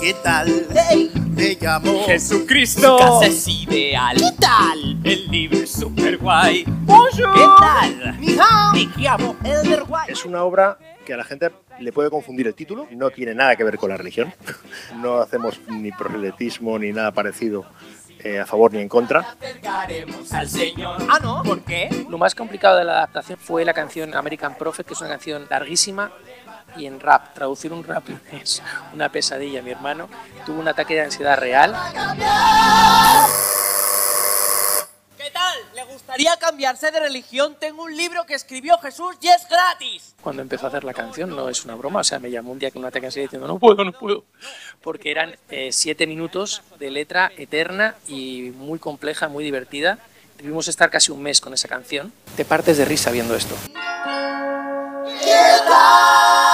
¿Qué tal? ¡Hey! Me llamo Jesucristo. Casa es ideal. ¿Qué tal? El libro es super guay. Bonjour. ¿Qué tal? Ni hao. Me llamo Elder White. Es una obra que a la gente le puede confundir el título, no tiene nada que ver con la religión, no hacemos ni proselitismo ni nada parecido a favor ni en contra. Acercaremos al Señor. Ah, ¿no? ¿Por qué? Lo más complicado de la adaptación fue la canción American Prophet, que es una canción larguísima y en rap. Traducir un rap es una pesadilla. Mi hermano tuvo un ataque de ansiedad real. ¿Qué tal? ¿Le gustaría cambiarse de religión? Tengo un libro que escribió Jesús y es gratis. Cuando empezó a hacer la canción, no es una broma, o sea, me llamó un día con un ataque de ansiedad diciendo no puedo, porque eran 7 minutos de letra eterna y muy compleja, muy divertida. Debimos estar casi un mes con esa canción. Te partes de risa viendo esto. ¿Qué tal?